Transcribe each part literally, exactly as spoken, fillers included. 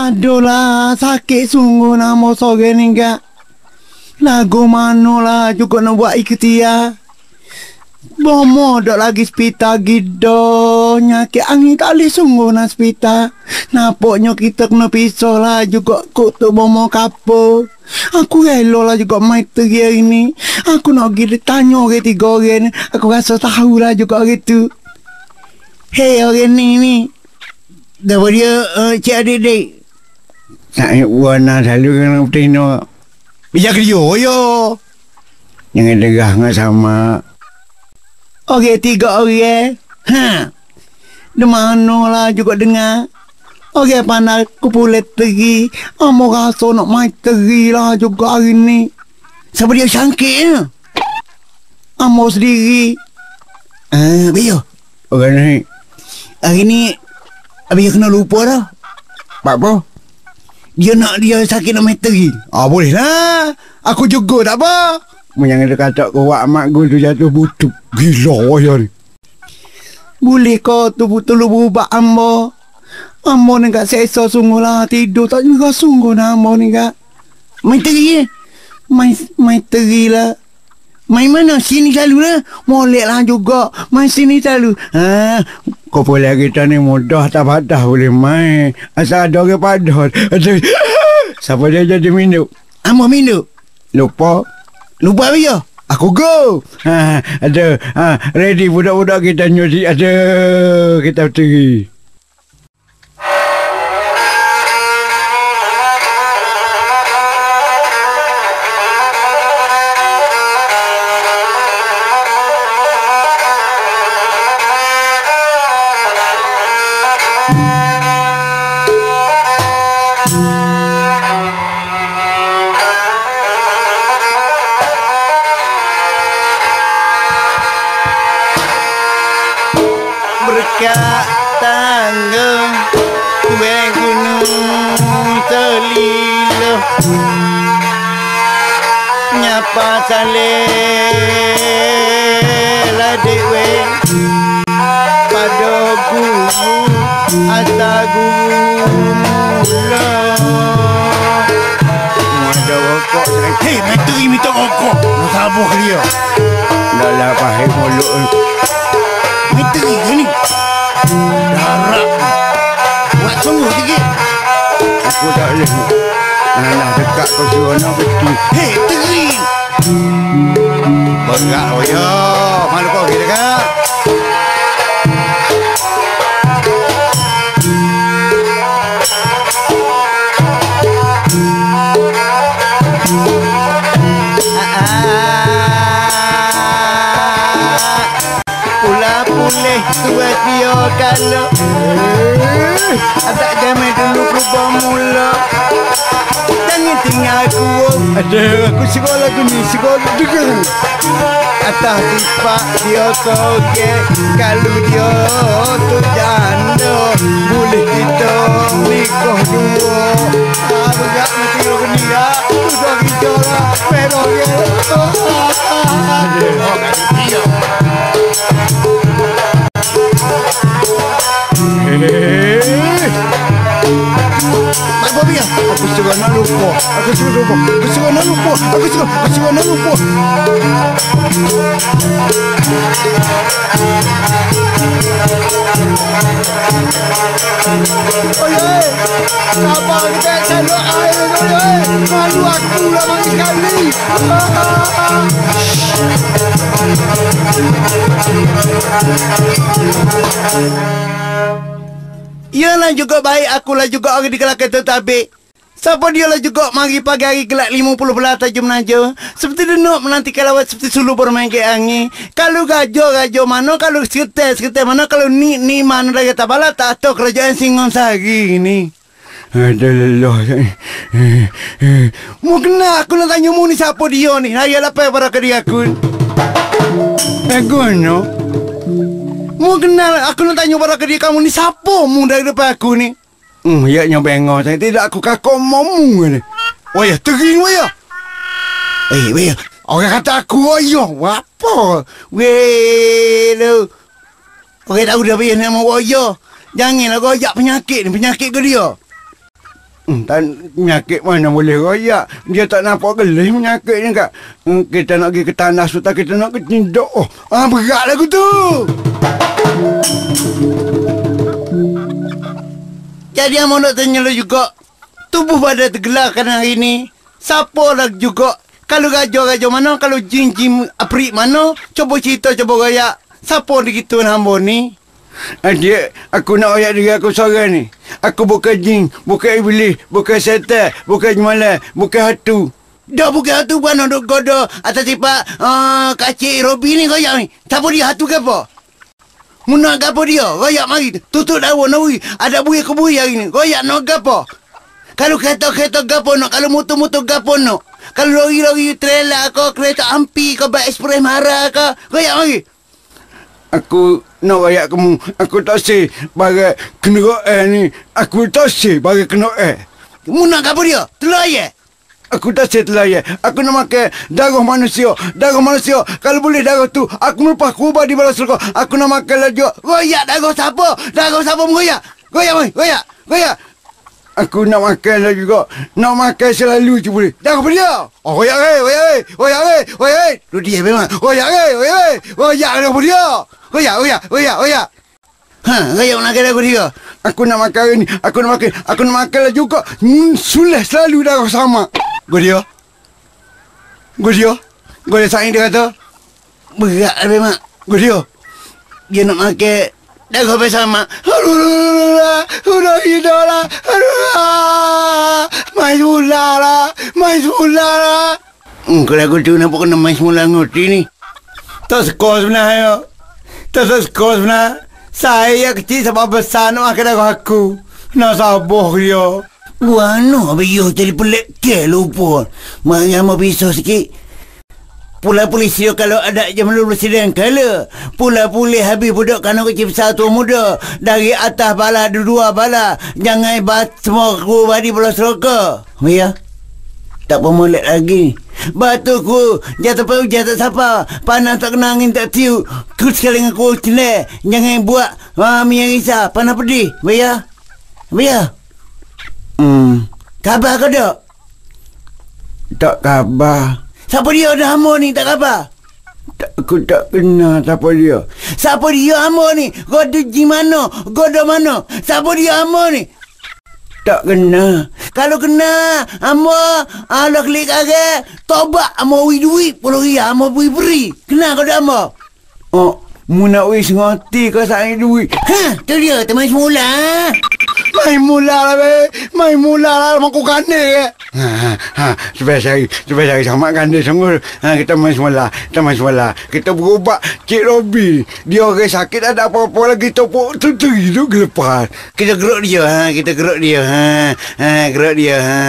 Aduh lah, sakit sungguh nama sore ni kak. Lagu mana lah juga nak buat ikhtiar. Bomo dok lagi spita gido. Nyakit angin kali sungguh nak spita. Napoknya kita kena pisah lah juga kok tu bomo kapur. Aku rela lah juga main teri hari ni. Aku nak pergi tanya orang tiga orang ni. Aku rasa tahu lah juga orang tu. Hei orang ni ni. Dah dia uh, cik adik-adik. Saya warna selalu kena bertino. Bijak dia yo. Jangan degah dengan sama. Okey, tiga orang. Ha. Di mana lah juga dengar. Okey, pandai kupulet teri. Amo rasa nak main teri lah juga hari ni. Siapa dia sangkit? Amo sendiri. Ah, Bio. Orang ni. Hari ni, Bio kena lupa dah. Apa? Dia nak dia sakit nak main teri. Ah, boleh lah. Aku juga tak apa. Yang ada kata kuat mak gue tu jatuh butuh. Gila ya ni. Boleh kau tu betul berubah ambo. Ambo ni kat sesa sungguh lah. Tidur tak juga sungguh lah ambo ni kat. Main teri eh. Main, main teri lah. Main mana? Sini selalu lah. Molek lah juga. Main sini selalu. Ha, kau boleh kita ni mudah tak patah boleh main. Asal ada orang padat. Siapa dia jadi minum? Ambo minum. Lupa. Lupa apa ya? Aku go. Ha, ada. Ha, ready budak-budak kita nyuci. Ada. Kita pergi. Berkat tanggung Kuih gunung Telilo Nyapa salih Ladik weh Pada guru Asa guru mula Ada rokok. Hei, menteri minta rokok. Nak sabar ke dia? Dah lah pahit mulut. Menteri ke ni? Darab. Buat sungguh sikit. Aku tak boleh. Anak dekat kau suruh nak betul. Hei, menteri. Berat oh ya. Malu kau kita kan? Boleh buat dia kalau tak jamin dulu berubah mula. Jangan tinggal aku. Ada aku sekolah lagu ni. Sekolah juga atas sifat dia toge. Kalau dia tu janda boleh kita nikah dua. Aku tak mesti lagu ni ya. Sudah kita lah. Pero dia ada orang dia. Mak Bobby ya? Aku suruh nak lupa. Aku suruh lupa. Aku suruh nak lupa. Aku suruh. Aku suruh nak lupa. Oi, apa kita cari air oi? Malu aku lama sekali. Ialah juga baik, akulah juga orang di kelakar tertabik. Siapa dia lah juga mari pagi hari gelap lima puluh belas tajam naja. Seperti denuk menantikan lawat seperti suluh bermain ke angin. Kalau gajah-gajah mana, kalau seketai-seketai mana, kalau ni-ni mana dah kata bala tak tahu kerajaan Singhasari ni. Ada lelah. Mu kena aku nak tanya mu ni siapa dia ni? Raya lapar pada ke dia aku. Aku no. Mu kenal, aku nak tanya pada dia kamu ni siapa mu dari depan aku ni? Hmm, ya nya bengok saya tidak aku kakak mamu ni. Oh ya, tering weh ya. Eh, weh. Orang kata aku oh ya, apa? Weh lu. Orang tahu dah weh nama oh ya. Janganlah kau ajak penyakit ni, penyakit ke dia. Hmm, tan, penyakit mana boleh royak? Dia tak nampak gelis penyakitnya kak. Hmm, kita nak pergi ke tanah sultan, kita nak ke tindak. Oh, ah, berat lagu tu. Jadi Amor nak tanya lu juga. Tubuh badan tergelarkan hari ni. Siapa lagi juga? Kalau gajah-gajah mana? Kalau jin-jin aprik mana? Coba cerita, coba royak. Siapa begitu Amor ni? Adik, aku nak royak diri aku seorang ni. Aku bukan jin, bukan iblis, bukan setan, bukan jemalah, bukan hatu. Dah bukan hatu pun nak goda atas sifat uh, kacik Robi ni royak ni. Siapa dia hatu ke apa? Muna ke apa dia? Royak mari. Tutup daun nawi. Ada buih ke buih hari ni. Royak nak ke apa? Kalau kereta-kereta gapo nak, kalau motor-motor gapo nak. Kalau lori-lori trailer ke, kereta ampi ke, bak ekspres marah ke. Royak mari. Aku nak royak kamu. Aku tak say bagai kenderaan ni. Aku tak say bagai kenderaan. Kamu nak apa dia? Telur ayat? Aku tak say telur ayat. Aku nak makan darah manusia. Darah manusia. Kalau boleh darah tu, aku melepas kubah di bawah surga. Aku nak makan lagi. Royak darah siapa? Darah siapa mengoyak? Royak mari. Royak. Royak. Aku nak makan lagi juga. Nak makan selalu je boleh. Dah apa dia? Oh, royak eh, royak eh, royak eh, royak eh. Lu dia memang. Royak eh, royak eh. Royak apa dia? Royak, royak, royak, royak. Ha, royak nak makan aku dia. Aku nak makan ni. Aku nak makan. Aku nak makan lagi juga. Hmm, sulah selalu dah sama. Gua dia. Gua dia. Gua dia saing dia kata. Berat memang. Gua dia. Dia nak makan. Dah kau bersama. Aduh, udah hidup lah. Aduh, main semula lah. Main semula lah. Hmm, kalau aku tu nampak kena main semula ngerti ni. Tak sekolah sebenarnya. Tak sekolah sebenarnya. Saya kecil sampai besar nak makan darah aku. Nak sabar dia. Wah, no, biar jadi pelik ke lupa. Mari mau pisau sikit. Pula polisi kalau ada je melulu presiden kala. Pula pulih habis budak kanak kecil besar tua muda. Dari atas bala dua bala. Jangan bat semua ku badi bola seroka. Ya. Tak pemolek lagi. Batu ku jatuh pau jatuh siapa. Panas tak kena angin tak tiu. Ku sekali dengan ku celek. Jangan buat uh, minyak risau. Panas pedih. Ya. Ya. Hmm. Khabar ke tak? Tak khabar. Siapa dia ada Amor ni, tak apa? Tak, aku tak kenal siapa dia. Siapa dia Amor ni? Goda gimana? Goda mana? Siapa dia Amor ni? Tak kenal. Kalau kenal Amor, Allah klik agak. Tobat Amor wi duit. Puluh ria Amor beri beri. Kenal kau dah Amor? Oh, mu nak wis ngoti kau saing duit. Ha, tu dia teman semula. Main mula lah be. Main mula lah maku kandil ke. Ha, ha, ha. Supaya saya, supaya saya sama kandil semua. Ha, kita main semula. Kita main semula. Kita berubat Cik Robi. Dia orang sakit ada apa-apa lagi. Kita pun tu hidup gelepas. Kita gerak dia. Ha, kita gerak dia. Ha, ha, gerak dia. Ha.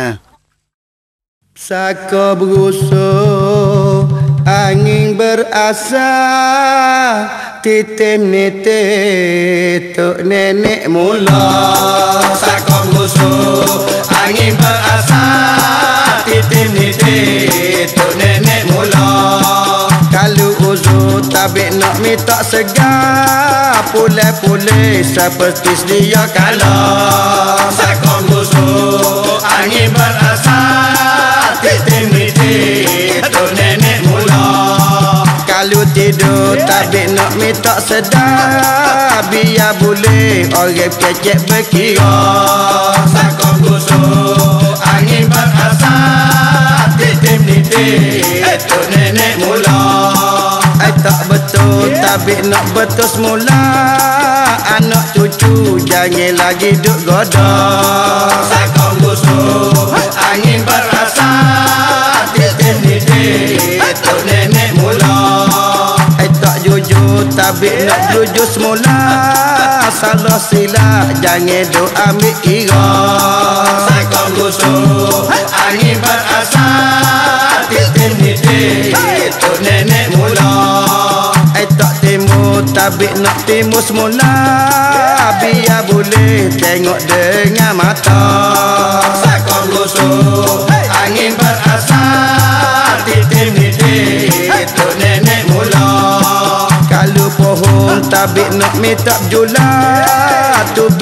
Saka berusuh, angin berasa, titim nitik tuk nenek mula. Saka berusuh, angin berasa, titim nitik tuk nenek mula. Kalau uzuh tabik nak minta segar, pulai-pulai seperti sedia kala. Saka berusuh, angin berasa, titim nitik tuk nenek mula. Kalau tidur tabik nak minta sedar, biar boleh orang kecek berkira. Sakong gusuk angin berasap, titim nitik tuk nenek mula. Ay tak betul tabik nak betul semula, anak cucu jangan lagi duk goda. Sakong gusuk angin berasap, titim nitik tuk nenek mula. Ay tak jujur tabik nak jujur semula, salah silap jangan duk ambil kira. Sakong gusuk angin berasap, titim nitik tuk nenek mula. Ay tak timbul tabik nak timbul semula, biar boleh tengok dengan mata. Sakong gusuk angin berasap, titim nitik tuk nenek mula. Kalau pohon tabik nak minta jula, tubik buah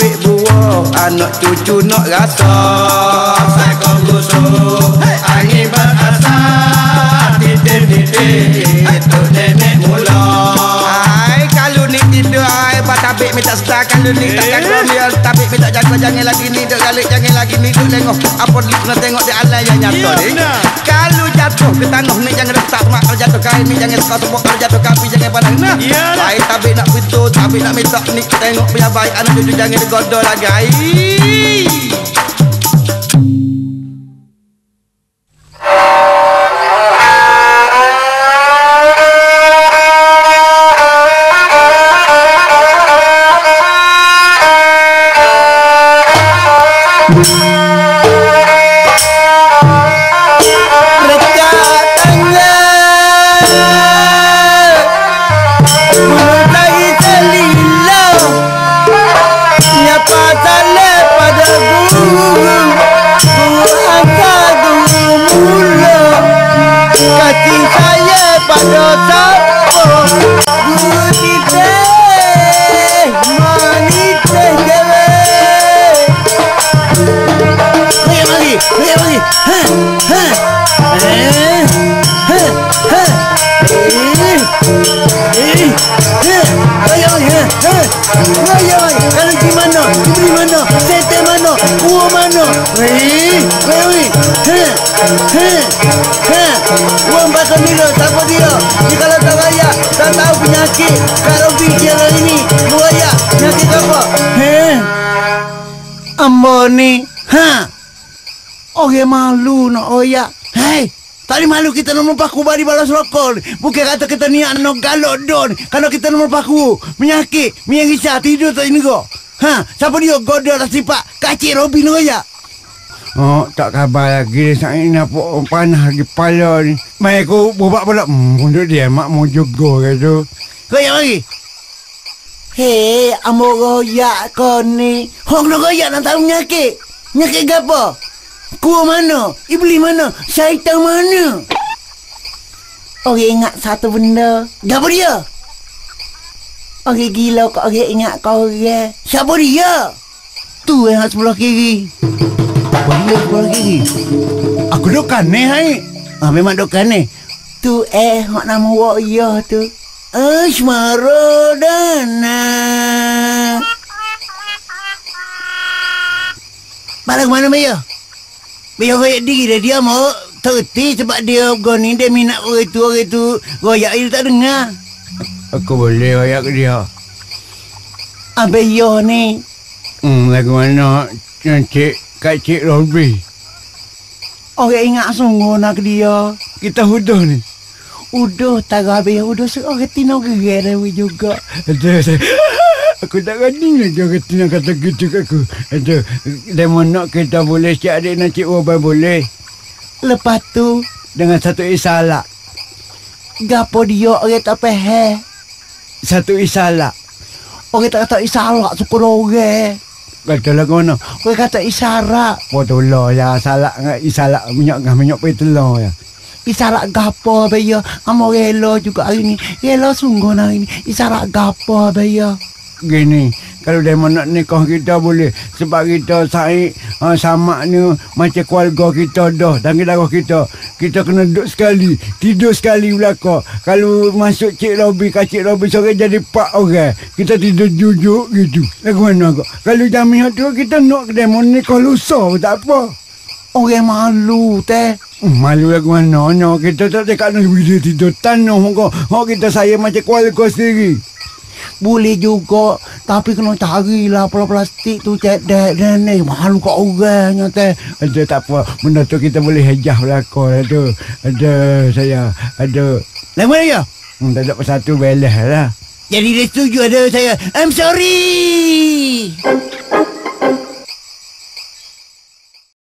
tua, anak cucu nak rasa. Saya kau gusuk, angin berasap, titik-titik, itu nenek mula. Ay, kalau ni tidur, ay, batabik minta setar. Kalau ni takkan romil, tabik minta jaga. Jangan lagi ni, duk galik, jangan lagi ni, duk lengok. Apa dia pernah tengok dia alai yang nyata ni. Kalau jatuh ke tanah ni, jangan letak semak. Kalau jatuh kain ni, jangan sekau sebut. Kalau jatuh kapi, jangan pandang. Nah, baik tabik nak pintu, tabik nak minta ni. Tengok biar baik, anak cucu jangan digodol lagi. Ay. Ni, ha, orang malu nak oyak. Hei, tadi malu kita nak mempaku bari balas rokok. Bukan kata kita ni nak galak don. Kalau kita nak mempaku menyakit, miang risau tidur tak ini go. Ha, siapa dia godol tak sipak kacik Robin oyak. Oh, tak khabar lagi saya ni apa panah lagi kepala ni. Mai aku bobak pula. Hmm, untuk dia mak mau juga gitu. Kau yang lagi. Hei, amo goyak kau ni. Hong nak goyak nak tahu nyakit. Nyakit apa? Kuah mana? Iblis mana? Syaitan mana? Orang ingat satu benda. Apa dia? Orang gila kau orang ingat kau orang. Siapa dia? Tu yang sebelah kiri. Apa dia sebelah kiri? Aku duk kaneh hai. Ah, memang duk kaneh. Tu eh, hak nama wak iya tu. Asmarodana. Balik mana Maya? Maya goyak diri dia. Dia mau terti sebab dia goni. Dia minat orang itu. Orang itu goyak dia tak dengar. Aku boleh goyak ke dia. Apa iya ni? Hmm, lagu mana? Cik, Kak Cik Robby. Orang ingat sungguh nak dia. Kita huduh ni. Udah tak habis. Udah seorang tina gerai juga. Aduh, aku tak gani lagi orang tina kata gitu kat aku. Aduh, dia nak kita boleh cik adik nak cik Wabai boleh. Lepas tu, dengan satu isalah. Gapo dia orang tak faham. Satu isalah. Orang tak kata isalah syukur orang. Kata lah kau mana? Orang kata isyarat. Oh tolong ya, salah isalah minyak minyak pergi telur ya. Isarat gapo bayar. Amo rela juga hari ni. Rela sungguh hari ni. Isarat gapo bayar. Gini, kalau dia nak nikah kita boleh. Sebab kita saik uh, sama ni macam keluarga kita dah. Dan darah kita. Kita kena duduk sekali. Tidur sekali belakang. Kalau masuk Cik Robby, Kak Cik Robby sore jadi pak orang. Kita tidur jujuk gitu. Lagu mana kau? Kalau jamiah tu kita nak dia mau nikah lusa tak apa. Orang malu teh. Malu lagu mana? No, kita tak dekat nak bila tidur tanah kau. Oh kita saya macam keluarga sendiri. Boleh juga, tapi kena carilah plastik tu cek dek dan ni malu kat orangnya teh. Ada tak apa, benda tu kita boleh hejah belakang ada. Ada saya, ada. Lama ya? Hmm, tak ada pasal tu belah lah. Jadi dia setuju ada saya. I'm sorry.